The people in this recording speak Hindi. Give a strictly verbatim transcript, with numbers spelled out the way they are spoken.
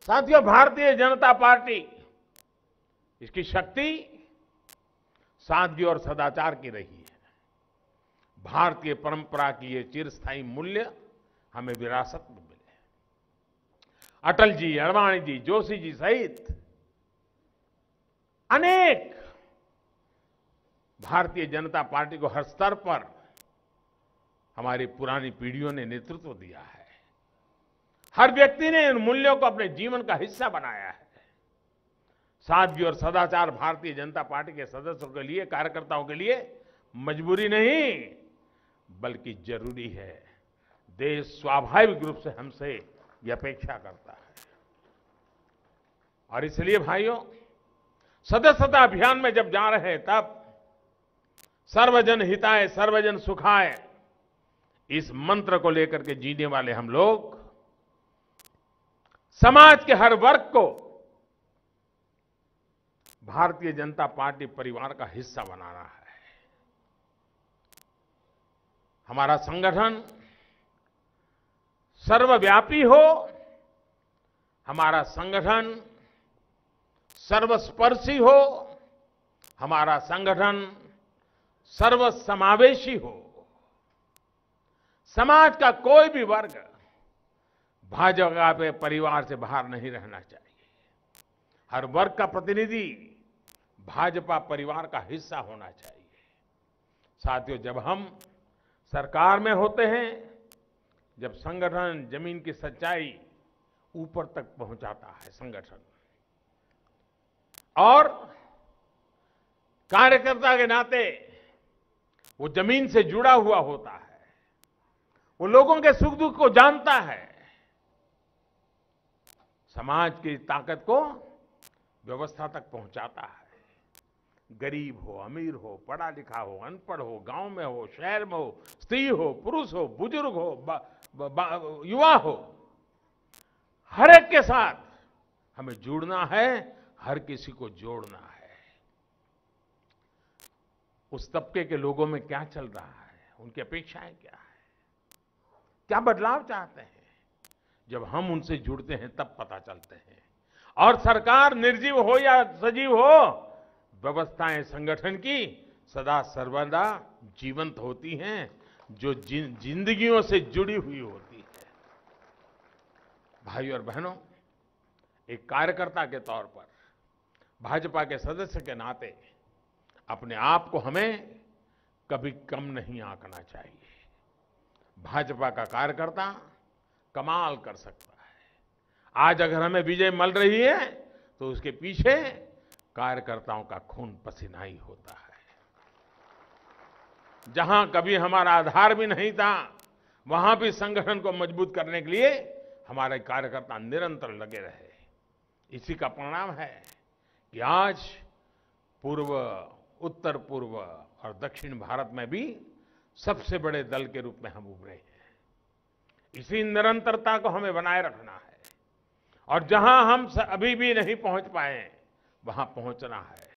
साथियों, भारतीय जनता पार्टी, इसकी शक्ति सादगी और सदाचार की रही है। भारतीय परंपरा की ये चिरस्थायी मूल्य हमें विरासत में मिले। अटल जी, अडवाणी जी, जोशी जी सहित अनेक भारतीय जनता पार्टी को हर स्तर पर हमारी पुरानी पीढ़ियों ने नेतृत्व दिया है। हर व्यक्ति ने इन मूल्यों को अपने जीवन का हिस्सा बनाया है। सादगी और सदाचार भारतीय जनता पार्टी के सदस्यों के लिए, कार्यकर्ताओं के लिए मजबूरी नहीं बल्कि जरूरी है। देश स्वाभाविक रूप से हमसे ये अपेक्षा करता है। और इसलिए भाइयों, सदस्यता अभियान में जब जा रहे हैं तब सर्वजन हिताय सर्वजन सुखाय इस मंत्र को लेकर के जीने वाले हम लोग समाज के हर वर्ग को भारतीय जनता पार्टी परिवार का हिस्सा बनाना है। हमारा संगठन सर्वव्यापी हो, हमारा संगठन सर्वस्पर्शी हो, हमारा संगठन सर्वसमावेशी हो। समाज का कोई भी वर्ग भाजपा के परिवार से बाहर नहीं रहना चाहिए। हर वर्ग का प्रतिनिधि भाजपा परिवार का हिस्सा होना चाहिए। साथियों, जब हम सरकार में होते हैं, जब संगठन जमीन की सच्चाई ऊपर तक पहुंचाता है संगठन, और कार्यकर्ता के नाते वो जमीन से जुड़ा हुआ होता है, वो लोगों के सुख दुख को जानता है, समाज की ताकत को व्यवस्था तक पहुंचाता है। गरीब हो, अमीर हो, पढ़ा लिखा हो, अनपढ़ हो, गांव में हो, शहर में हो, स्त्री हो, पुरुष हो, बुजुर्ग हो, बा, बा, बा, युवा हो, हर एक के साथ हमें जुड़ना है, हर किसी को जोड़ना है। उस तबके के लोगों में क्या चल रहा है, उनकी अपेक्षाएं क्या है, क्या बदलाव चाहते हैं, जब हम उनसे जुड़ते हैं तब पता चलते हैं। और सरकार निर्जीव हो या सजीव हो, व्यवस्थाएं संगठन की सदा सर्वदा जीवंत होती हैं, जो जिन जिंदगियों से जुड़ी हुई होती है। भाइयों और बहनों, एक कार्यकर्ता के तौर पर, भाजपा के सदस्य के नाते अपने आप को हमें कभी कम नहीं आंकना चाहिए। भाजपा का कार्यकर्ता कमाल कर सकता है। आज अगर हमें विजय मिल रही है तो उसके पीछे कार्यकर्ताओं का खून पसीना ही होता है। जहां कभी हमारा आधार भी नहीं था, वहां भी संगठन को मजबूत करने के लिए हमारे कार्यकर्ता निरंतर लगे रहे। इसी का परिणाम है कि आज पूर्व, उत्तर पूर्व और दक्षिण भारत में भी सबसे बड़े दल के रूप में हम उभरे हैं। इसी निरंतरता को हमें बनाए रखना है, और जहां हम अभी भी नहीं पहुंच पाए वहां पहुंचना है।